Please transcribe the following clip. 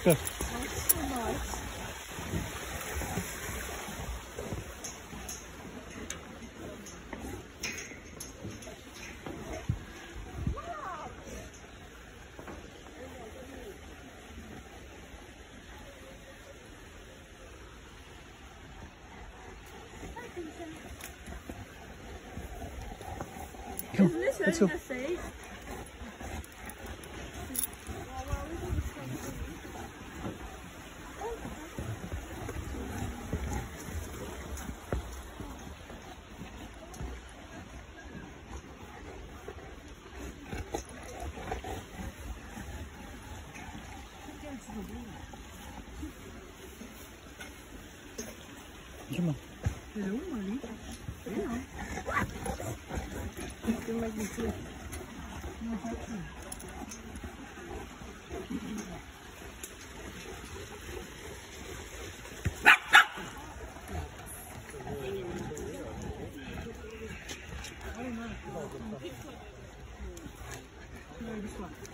Good. That's so nice. Come, Isn't this let's hurting go. her face? Come on. Hello, Molly. Hello. Don't make me sick. No, thank you. Oh, no. No, this one.